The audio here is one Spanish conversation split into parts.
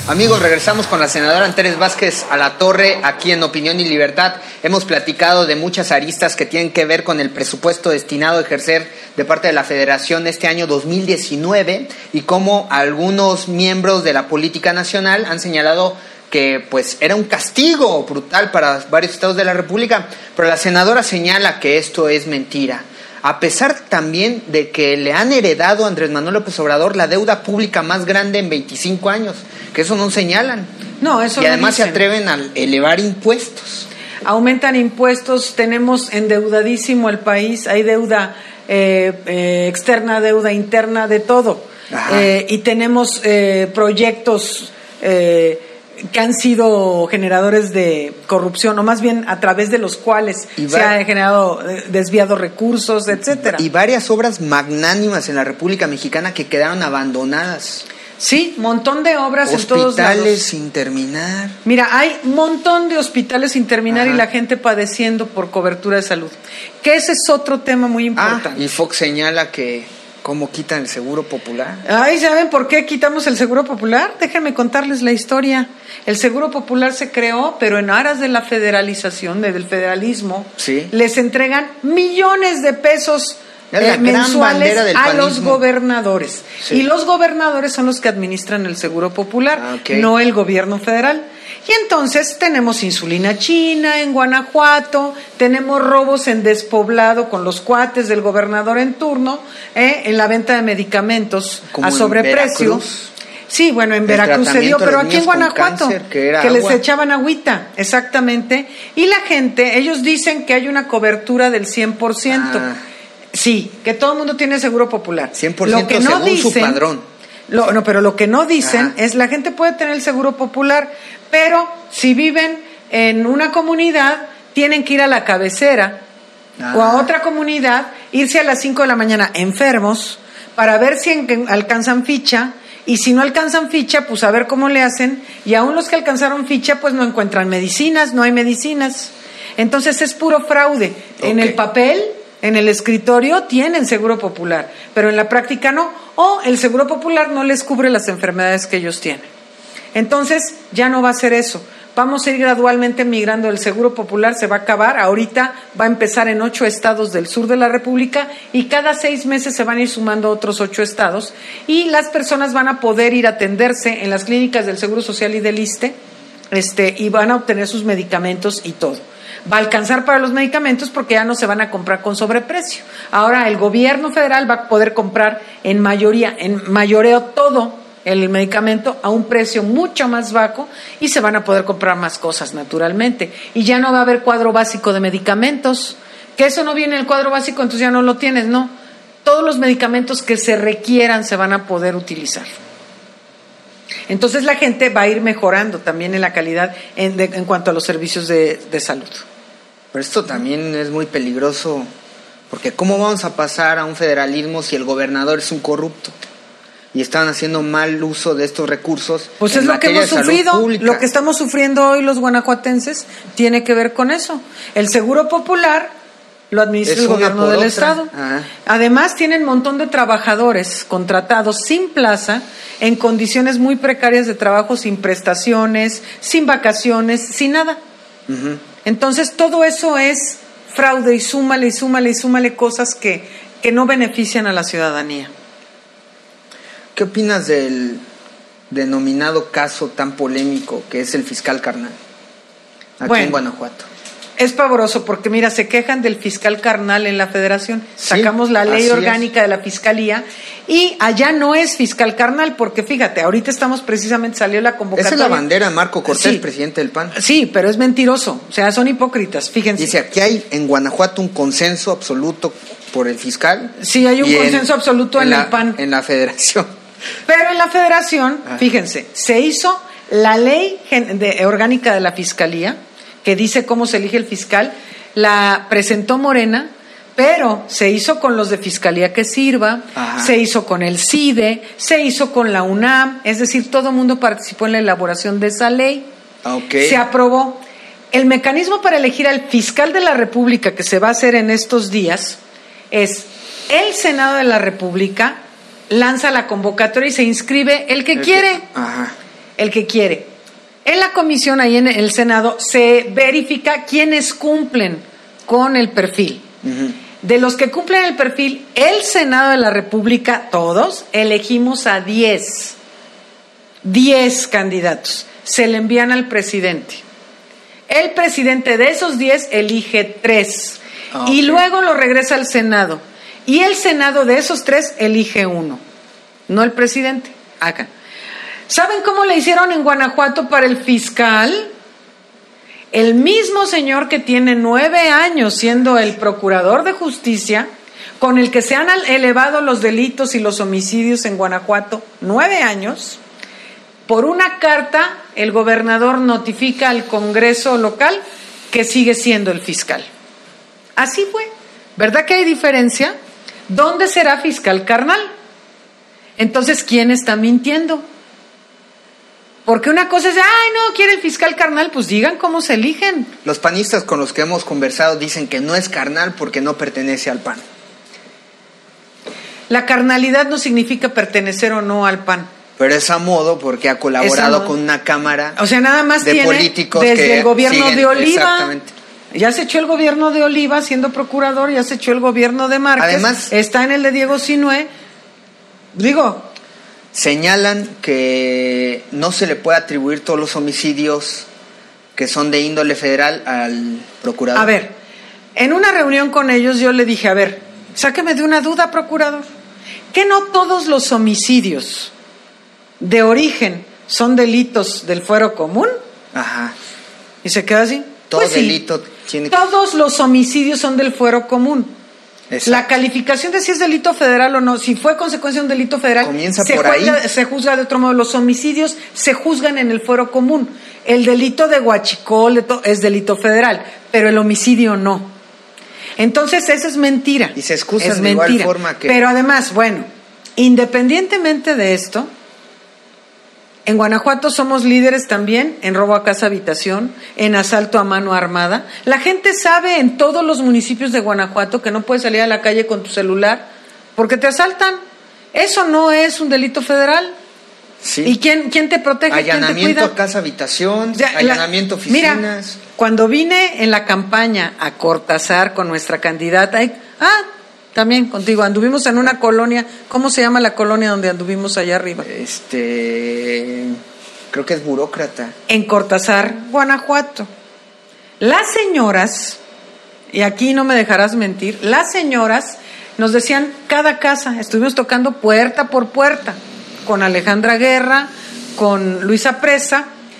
Amigos, regresamos con la senadora Antares Vázquez Alatorre aquí en Opinión y Libertad. Hemos platicado de muchas aristas que tienen que ver con el presupuesto destinado a ejercer de parte de la Federación este año 2019 y cómo algunos miembros de la política nacional han señalado que pues era un castigo brutal para varios estados de la República, pero la senadora señala que esto es mentira. A pesar también de que le han heredado a Andrés Manuel López Obrador la deuda pública más grande en 25 años, que eso no señalan. No, eso y además no dicen. se atreven a elevar impuestos. Aumentan impuestos, tenemos endeudadísimo el país, hay deuda externa, deuda interna, de todo. Y tenemos proyectos que han sido generadores de corrupción, o más bien a través de los cuales se ha generado, desviado recursos, etcétera. Y varias obras magnánimas en la República Mexicana que quedaron abandonadas. Sí, montón de obras en todos lados. Hospitales sin terminar. Mira, hay un montón de hospitales sin terminar. Ajá. Y la gente padeciendo por cobertura de salud. Que ese es otro tema muy importante. Y Fox señala que ¿cómo quitan el Seguro Popular? Ay, ¿saben por qué quitamos el Seguro Popular? Déjenme contarles la historia. El Seguro Popular se creó, pero en aras de la federalización, del federalismo, ¿sí? Les entregan millones de pesos mensuales a los gobernadores. Sí. Y los gobernadores son los que administran el Seguro Popular, no el gobierno federal. Y entonces tenemos insulina china en Guanajuato, tenemos robos en despoblado con los cuates del gobernador en turno, en la venta de medicamentos a sobreprecio. Sí, bueno, en Veracruz se dio, pero aquí en Guanajuato, que les echaban agüita, exactamente. Y la gente, ellos dicen que hay una cobertura del 100%. Sí, que todo el mundo tiene Seguro Popular. 100% lo que no según dicen, su padrón. Pero lo que no dicen es la gente puede tener el Seguro Popular, pero si viven en una comunidad, tienen que ir a la cabecera o a otra comunidad, irse a las 5 de la mañana enfermos para ver si alcanzan ficha, y si no alcanzan ficha, pues a ver cómo le hacen, y aún los que alcanzaron ficha, pues no encuentran medicinas, no hay medicinas. Entonces es puro fraude. En el papel, en el escritorio tienen Seguro Popular, pero en la práctica no, o el Seguro Popular no les cubre las enfermedades que ellos tienen. Entonces ya no va a ser eso. Vamos a ir gradualmente migrando. El Seguro Popular se va a acabar. Ahorita va a empezar en 8 estados del sur de la República y cada 6 meses se van a ir sumando otros 8 estados y las personas van a poder ir a atenderse en las clínicas del Seguro Social y del ISSSTE, y van a obtener sus medicamentos y todo. Va a alcanzar para los medicamentos porque ya no se van a comprar con sobreprecio. Ahora el gobierno federal va a poder comprar en mayoreo todo el medicamento a un precio mucho más bajo y se van a poder comprar más cosas naturalmente. Y ya no va a haber cuadro básico de medicamentos. Que eso no viene en el cuadro básico, entonces ya no lo tienes, no. Todos los medicamentos que se requieran se van a poder utilizar. Entonces la gente va a ir mejorando también en la calidad en cuanto a los servicios de salud. Pero esto también es muy peligroso, porque ¿cómo vamos a pasar a un federalismo si el gobernador es un corrupto? Y están haciendo mal uso de estos recursos. Pues es lo que hemos sufrido, lo que estamos sufriendo hoy los guanajuatenses tiene que ver con eso. El Seguro Popular lo administra el gobierno del estado. Además tienen un montón de trabajadores contratados sin plaza, en condiciones muy precarias de trabajo, sin prestaciones, sin vacaciones, sin nada. Entonces todo eso es fraude, y súmale cosas que no benefician a la ciudadanía. ¿Qué opinas del denominado caso tan polémico que es el fiscal carnal aquí en Guanajuato? Es pavoroso porque, mira, se quejan del fiscal carnal en la federación. Sacamos la ley orgánica de la fiscalía y allá no es fiscal carnal porque, fíjate, ahorita salió la convocatoria. Esa es la bandera de Marco Cortés, presidente del PAN. Sí, pero es mentiroso. O sea, son hipócritas, fíjense. Dice, aquí hay en Guanajuato un consenso absoluto por el fiscal. Sí, hay un consenso absoluto en el PAN. En la federación. Pero en la federación, fíjense, se hizo la ley orgánica de la fiscalía, que dice cómo se elige el fiscal, la presentó Morena, pero se hizo con los de Fiscalía que Sirva, se hizo con el CIDE, se hizo con la UNAM, es decir, todo el mundo participó en la elaboración de esa ley. Se aprobó. El mecanismo para elegir al fiscal de la República que se va a hacer en estos días es el Senado de la República lanza la convocatoria y se inscribe el que quiere. el que quiere. En la comisión, ahí en el Senado, se verifica quiénes cumplen con el perfil. Uh-huh. De los que cumplen el perfil, el Senado de la República, todos, elegimos a 10 candidatos. Se le envían al presidente. El presidente de esos 10 elige 3. Okay. Y luego lo regresa al Senado. Y el Senado de esos 3 elige 1. No el presidente. Acá. ¿Saben cómo le hicieron en Guanajuato para el fiscal? El mismo señor que tiene 9 años siendo el procurador de justicia, con el que se han elevado los delitos y los homicidios en Guanajuato, 9 años, por una carta el gobernador notifica al Congreso local que sigue siendo el fiscal. Así fue. ¿Verdad que hay diferencia? ¿Dónde será fiscal carnal? Entonces, ¿quién está mintiendo? Porque una cosa es, ay, no, quiere el fiscal carnal, pues digan cómo se eligen. Los panistas con los que hemos conversado dicen que no es carnal porque no pertenece al PAN. La carnalidad no significa pertenecer o no al PAN. Pero es a modo porque ha colaborado con una cámara, o sea, nada más de tiene políticos desde que el gobierno siguen, de Oliva. Exactamente. Ya se echó el gobierno de Oliva siendo procurador, ya se echó el gobierno de Márquez. Además, está en el de Diego Sinue. Señalan que no se le puede atribuir todos los homicidios que son de índole federal al procurador. A ver, en una reunión con ellos yo le dije, a ver, sáqueme de una duda, procurador. ¿Que no todos los homicidios de origen son delitos del fuero común? Ajá. ¿Y se queda así? Todo pues delito tiene que... Todos los homicidios son del fuero común. Exacto. La calificación de si es delito federal o no, si fue consecuencia de un delito federal, se juzga de otro modo. Los homicidios se juzgan en el fuero común. El delito de huachicol es delito federal, pero el homicidio no. Entonces, eso es mentira. Y se excusan de igual forma que... Pero además, bueno, independientemente de esto, en Guanajuato somos líderes también en robo a casa habitación, en asalto a mano armada. La gente sabe en todos los municipios de Guanajuato que no puedes salir a la calle con tu celular porque te asaltan. Eso no es un delito federal. Sí. ¿Y quién te protege? Allanamiento ¿Quién te cuida? a casa habitación, allanamiento a oficinas. Mira, cuando vine en la campaña a Cortázar con nuestra candidata, también contigo, anduvimos en una colonia. ¿Cómo se llama la colonia donde anduvimos allá arriba? Creo que es Burócrata. En Cortázar, Guanajuato. Las señoras, y aquí no me dejarás mentir, las señoras nos decían cada casa, estuvimos tocando puerta por puerta, con Alejandra Guerra, con Luisa Presa,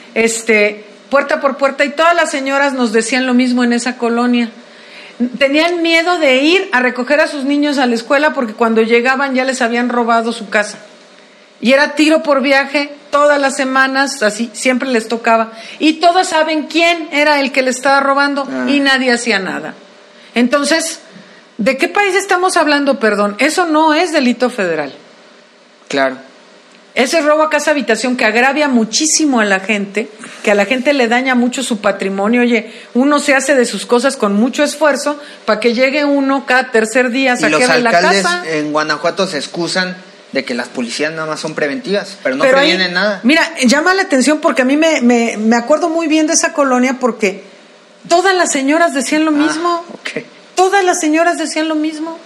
puerta por puerta, y todas las señoras nos decían lo mismo en esa colonia. Tenían miedo de ir a recoger a sus niños a la escuela porque cuando llegaban ya les habían robado su casa. Y era tiro por viaje todas las semanas, así, siempre les tocaba. Y todos saben quién era el que le estaba robando y nadie hacía nada. Entonces, ¿de qué país estamos hablando, perdón? Eso no es delito federal. Claro. Ese robo a casa habitación que agravia muchísimo a la gente, que a la gente le daña mucho su patrimonio. Oye, uno se hace de sus cosas con mucho esfuerzo para que llegue uno cada tercer día a saquearle la casa. Y los alcaldes en Guanajuato se excusan de que las policías nada más son preventivas, pero no previenen nada. Mira, llama la atención porque a mí me acuerdo muy bien de esa colonia porque todas las señoras decían lo mismo. Okay. Todas las señoras decían lo mismo.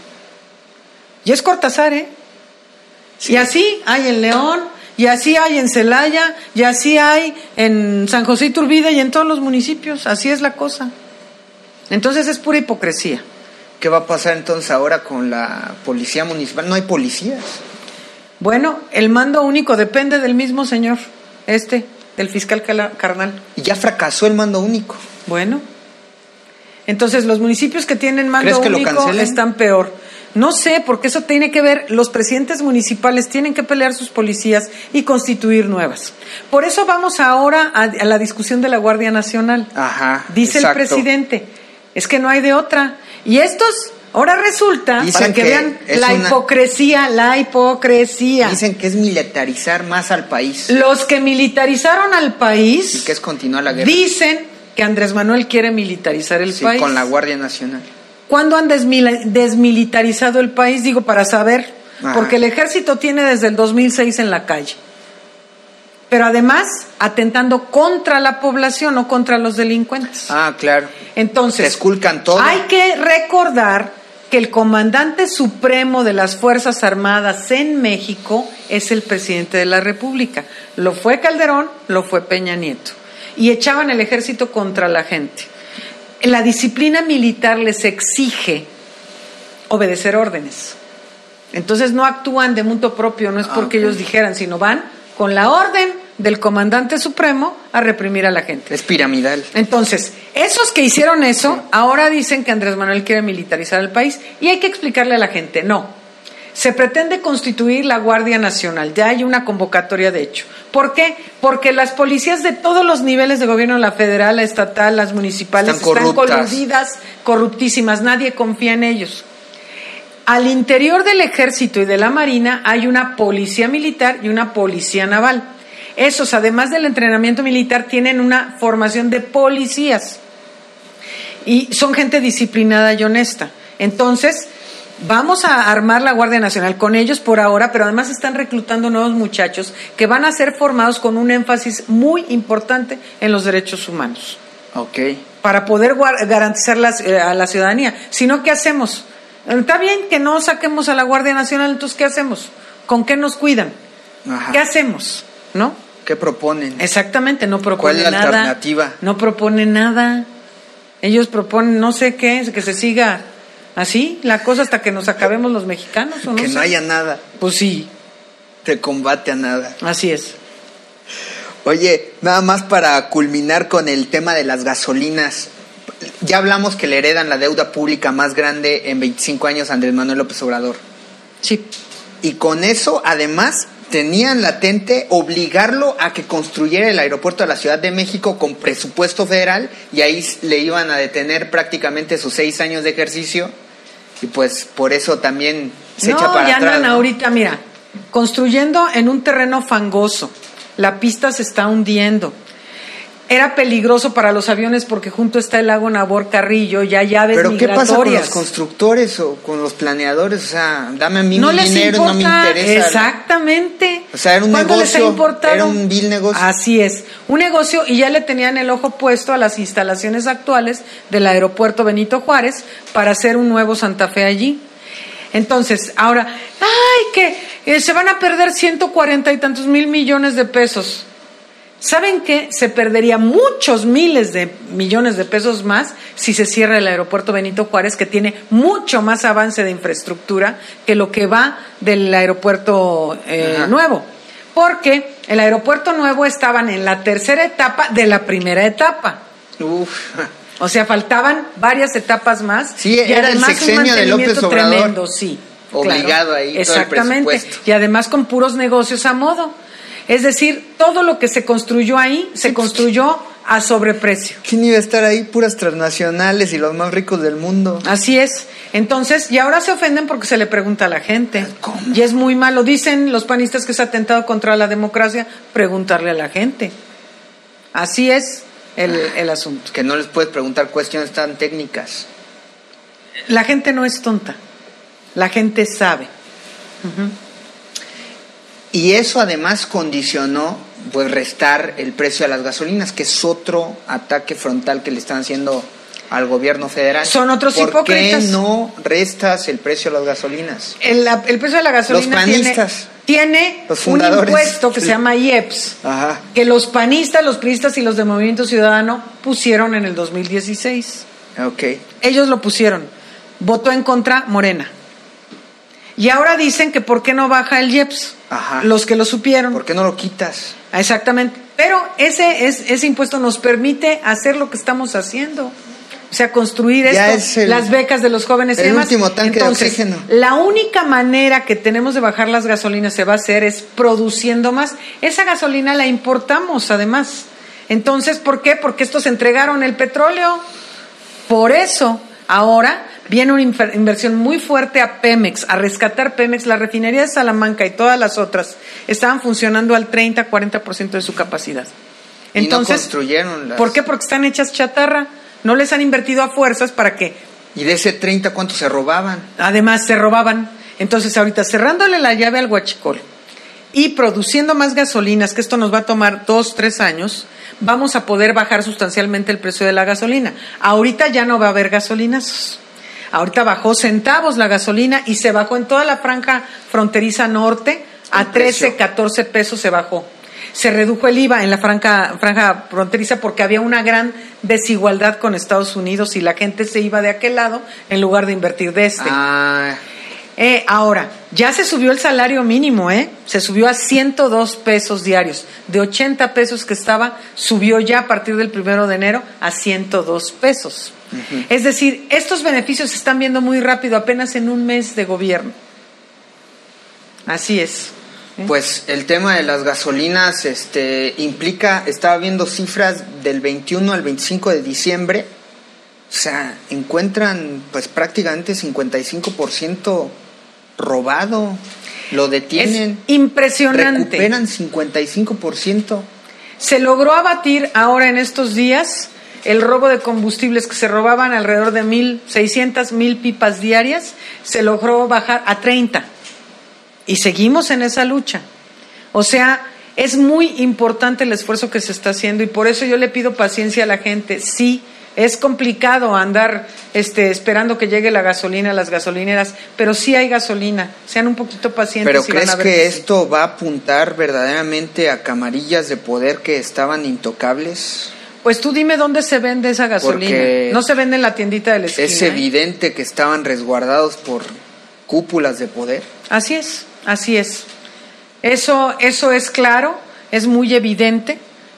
Y es Cortázar, Sí. Y así hay en León, y así hay en Celaya, y así hay en San José Iturbide y en todos los municipios. Así es la cosa. Entonces es pura hipocresía. ¿Qué va a pasar entonces ahora con la policía municipal? No hay policías. Bueno, el mando único depende del mismo señor, del fiscal carnal. Y ya fracasó el mando único. Bueno, entonces los municipios que tienen mando único están peor. No sé, porque eso tiene que ver, los presidentes municipales tienen que pelear sus policías y constituir nuevas. Por eso vamos ahora a la discusión de la Guardia Nacional. Ajá, dice exacto. El presidente, es que no hay de otra. Y estos, ahora resulta, dicen para que vean la hipocresía. Dicen que es militarizar más al país. Los que militarizaron al país. Y que es continuar la guerra. Dicen que Andrés Manuel quiere militarizar el país. Con la Guardia Nacional. ¿Cuándo han desmilitarizado el país? Digo, para saber, porque el ejército tiene desde el 2006 en la calle. pero además atentando contra la población, no contra los delincuentes. Ah, claro. Entonces, te esculcan todo. Hay que recordar que el comandante supremo de las Fuerzas Armadas en México es el presidente de la República. Lo fue Calderón, lo fue Peña Nieto. Y echaban el ejército contra la gente. La disciplina militar les exige obedecer órdenes. Entonces no actúan de mutuo propio, no es porque ellos dijeran, sino van con la orden del comandante supremo a reprimir a la gente. Es piramidal. Entonces, esos que hicieron eso, ahora dicen que Andrés Manuel quiere militarizar el país y hay que explicarle a la gente, no. Se pretende constituir la Guardia Nacional, ya hay una convocatoria de hecho. ¿Por qué? Porque las policías de todos los niveles de gobierno, la federal, la estatal, las municipales, están coludidas, corruptísimas, nadie confía en ellos. Al interior del ejército y de la marina hay una policía militar y una policía naval. Esos, además del entrenamiento militar, tienen una formación de policías y son gente disciplinada y honesta. Entonces, vamos a armar la Guardia Nacional con ellos por ahora, pero además están reclutando nuevos muchachos que van a ser formados con un énfasis muy importante en los derechos humanos. Para poder garantizar a la ciudadanía. Si no, ¿qué hacemos? Está bien que no saquemos a la Guardia Nacional, entonces ¿qué hacemos? ¿Con qué nos cuidan? Ajá. ¿Qué hacemos? ¿No? ¿Qué proponen? Exactamente, no proponen nada. ¿Cuál es la alternativa? No proponen nada. Ellos proponen no sé qué, que se siga así la cosa hasta que nos acabemos los mexicanos. ¿O no que sé? No haya nada. Pues sí. De combate a nada. Así es. Oye, nada más para culminar con el tema de las gasolinas. Ya hablamos que le heredan la deuda pública más grande en 25 años a Andrés Manuel López Obrador. Sí. Y con eso, además, tenían latente obligarlo a que construyera el aeropuerto de la Ciudad de México con presupuesto federal, y ahí le iban a detener prácticamente sus 6 años de ejercicio, y pues por eso también se echa para ya atrás. andan ahorita, mira, construyendo en un terreno fangoso, la pista se está hundiendo. Era peligroso para los aviones porque junto está el lago Nabor Carrillo, ya llaves migratorias. ¿Pero qué pasa con los constructores o con los planeadores? O sea, dame a mí mi dinero, no me interesa. Exactamente. O sea, era un negocio, era un vil negocio. Así es, un negocio, y ya le tenían el ojo puesto a las instalaciones actuales del aeropuerto Benito Juárez para hacer un nuevo Santa Fe allí. Entonces, ahora, que se van a perder 140 y tantos mil millones de pesos. ¿Saben qué? Se perdería muchos miles de millones de pesos más si se cierra el aeropuerto Benito Juárez, que tiene mucho más avance de infraestructura que lo que va del aeropuerto nuevo. Porque el aeropuerto nuevo estaban en la tercera etapa de la primera etapa. O sea, faltaban varias etapas más. Sí, y era el sexenio de López Obrador. Tremendo, sí. Obligado ahí, exactamente, todo el presupuesto. Y además con puros negocios a modo. Es decir, todo lo que se construyó ahí se construyó a sobreprecio. ¿Quién iba a estar ahí? Puras transnacionales y los más ricos del mundo. Así es. Entonces, y ahora se ofenden porque se le pregunta a la gente. ¿Cómo? Y es muy malo. Dicen los panistas que es atentado contra la democracia preguntarle a la gente. Así es el asunto. Que no les puedes preguntar cuestiones tan técnicas. La gente no es tonta. La gente sabe. Y eso además condicionó pues restar el precio de las gasolinas, que es otro ataque frontal que le están haciendo al gobierno federal. Son otros hipócritas. ¿Por qué no restas el precio de las gasolinas? El precio de la gasolina los panistas, tiene un impuesto que se llama IEPS, que los panistas, los priistas y los de Movimiento Ciudadano pusieron en el 2016. Ellos lo pusieron. Votó en contra Morena. Y ahora dicen que por qué no baja el IEPS. Los que lo supieron. ¿Por qué no lo quitas? Exactamente. Pero ese impuesto nos permite hacer lo que estamos haciendo. O sea, construir las becas de los jóvenes y demás. El último tanque de oxígeno. La única manera que tenemos de bajar las gasolinas se va a hacer es produciendo más. Esa gasolina la importamos además. Entonces, ¿por qué? Porque estos entregaron el petróleo. Por eso, ahora viene una inversión muy fuerte a Pemex, a rescatar Pemex. La refinería de Salamanca y todas las otras estaban funcionando al 30-40% de su capacidad. Entonces, y no construyeron las... ¿Por qué? Porque están hechas chatarra. No les han invertido a fuerzas para que... ¿Y de ese 30 cuánto se robaban? Además, se robaban. Entonces, ahorita cerrándole la llave al huachicol y produciendo más gasolinas, que esto nos va a tomar 2-3 años, vamos a poder bajar sustancialmente el precio de la gasolina. Ahorita ya no va a haber gasolinazos. Ahorita bajó centavos la gasolina y se bajó en toda la franja fronteriza norte a 13, 14 pesos se bajó. Se redujo el IVA en la franja fronteriza porque había una gran desigualdad con Estados Unidos y la gente se iba de aquel lado en lugar de invertir de este. Ahora, ya se subió el salario mínimo, se subió a 102 pesos diarios. De 80 pesos que estaba, subió ya a partir del 1 de enero a 102 pesos. Uh-huh. Es decir, estos beneficios se están viendo muy rápido, apenas en un mes de gobierno. Así es. Pues el tema de las gasolinas implica, estaba viendo cifras del 21 al 25 de diciembre, o sea, encuentran pues prácticamente 55% robado, lo detienen. Es impresionante. Recuperan 55%. Se logró abatir ahora en estos días el robo de combustibles que se robaban alrededor de 1,600 pipas diarias, se logró bajar a 30. Y seguimos en esa lucha. O sea, es muy importante el esfuerzo que se está haciendo y por eso yo le pido paciencia a la gente. Sí, es complicado andar esperando que llegue la gasolina a las gasolineras, pero sí hay gasolina. Sean un poquito pacientes. ¿Pero y crees van a ver que esto va a apuntar verdaderamente a camarillas de poder que estaban intocables? Pues tú dime dónde se vende esa gasolina. Porque no se vende en la tiendita de la esquina. Es evidente que estaban resguardados por cúpulas de poder. Así es. Así es. Eso es claro, es muy evidente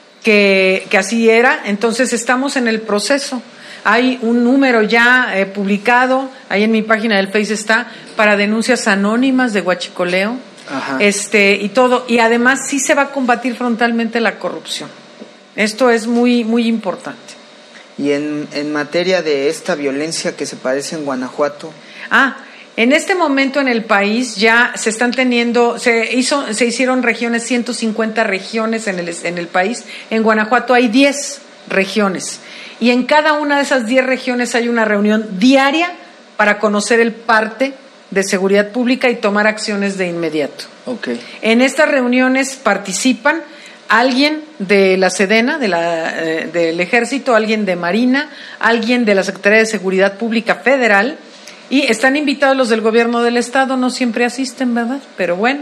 que así era. Entonces estamos en el proceso. Hay un número ya publicado, ahí en mi página del Face está, para denuncias anónimas de huachicoleo. Ajá. Y todo. Y además sí se va a combatir frontalmente la corrupción. Esto es muy, muy importante. Y en materia de esta violencia que se padece en Guanajuato. En este momento en el país ya se están teniendo, se hicieron regiones, 150 regiones en el país. En Guanajuato hay 10 regiones y en cada una de esas 10 regiones hay una reunión diaria para conocer el parte de seguridad pública y tomar acciones de inmediato. Okay. En estas reuniones participan alguien de la Sedena, del Ejército, alguien de Marina, alguien de la Secretaría de Seguridad Pública Federal. Y están invitados los del gobierno del estado, no siempre asisten, ¿verdad? Pero bueno,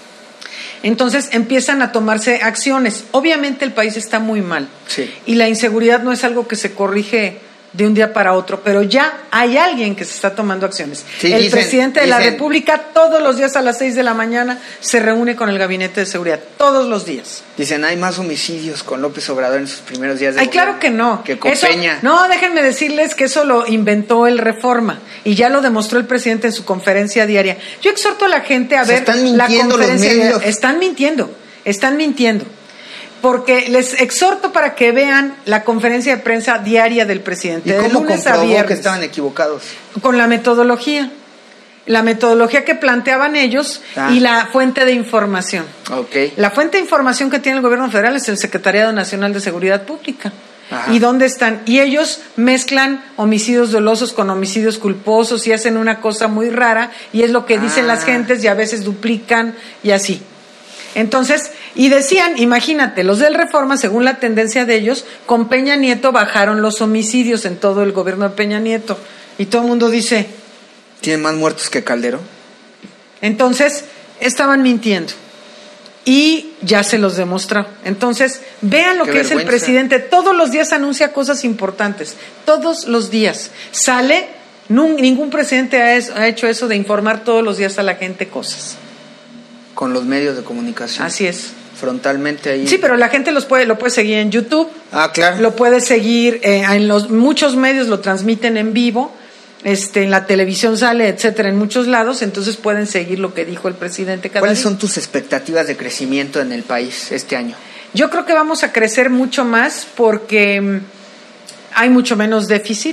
entonces empiezan a tomarse acciones. Obviamente el país está muy mal. Sí. Y la inseguridad no es algo que se corrige de un día para otro, pero ya hay alguien que se está tomando acciones. Sí, el presidente de la República todos los días a las 6 de la mañana se reúne con el Gabinete de Seguridad, todos los días. Dicen, hay más homicidios con López Obrador en sus primeros días de gobierno. Claro que no. Que con Peña. No, déjenme decirles que eso lo inventó el Reforma y ya lo demostró el presidente en su conferencia diaria. Yo exhorto a la gente a ver la conferencia diaria. Están mintiendo. Porque les exhorto para que vean la conferencia de prensa diaria del presidente. ¿Y cómo de lunes a comprobó viernes, que estaban equivocados? Con la metodología. La metodología que planteaban ellos y la fuente de información. Okay. La fuente de información que tiene el gobierno federal es el Secretariado Nacional de Seguridad Pública. Ajá. ¿Y dónde están? Y ellos mezclan homicidios dolosos con homicidios culposos y hacen una cosa muy rara y es lo que dicen las gentes y a veces duplican y así. Entonces, y decían, imagínate, los del Reforma, según la tendencia de ellos, con Peña Nieto bajaron los homicidios en todo el gobierno de Peña Nieto. Y todo el mundo dice... ¿Tienen más muertos que Calderón? Entonces, estaban mintiendo. Y ya se los demostró. Entonces, vean lo que es el presidente. Todos los días anuncia cosas importantes. Todos los días. Sale, ningún presidente ha hecho eso de informar todos los días a la gente cosas. Con los medios de comunicación. Así es. Frontalmente ahí. Sí, pero la gente lo puede seguir en YouTube. Claro. Lo puede seguir muchos medios lo transmiten en vivo. En la televisión sale, etcétera, en muchos lados, entonces pueden seguir lo que dijo el presidente cada día. ¿Cuáles son tus expectativas de crecimiento en el país este año? Yo creo que vamos a crecer mucho más porque hay mucho menos déficit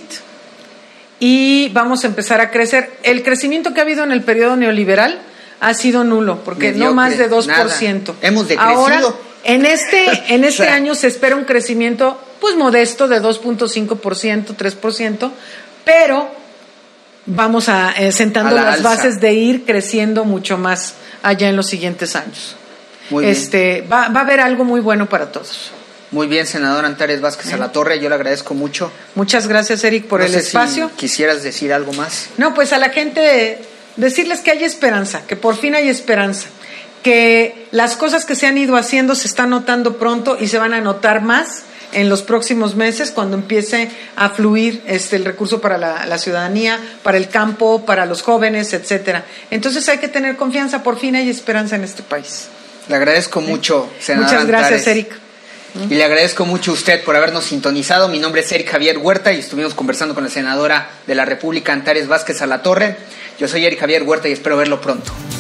y vamos a empezar a crecer. El crecimiento que ha habido en el periodo neoliberal ha sido nulo, porque mediocre, no más de 2%. Nada. Hemos decrecido. Ahora, en este año se espera un crecimiento pues modesto de 2.5%, 3%, pero vamos sentando las bases de ir creciendo mucho más allá en los siguientes años. Muy bien. Va a haber algo muy bueno para todos. Muy bien, senador Antares Vázquez Alatorre, yo le agradezco mucho. Muchas gracias, Eric, por el espacio. Si quisieras decir algo más. No, pues a la gente decirles que hay esperanza, que por fin hay esperanza, que las cosas que se han ido haciendo se están notando pronto y se van a notar más en los próximos meses cuando empiece a fluir el recurso para la ciudadanía, para el campo, para los jóvenes, etcétera. Entonces hay que tener confianza, por fin hay esperanza en este país. Le agradezco mucho, senador Muchas gracias, Antares. Eric. Y le agradezco mucho a usted por habernos sintonizado. Mi nombre es Eric Javier Huerta y estuvimos conversando con la senadora de la República, Antares Vázquez Alatorre. Yo soy Eric Javier Huerta y espero verlo pronto.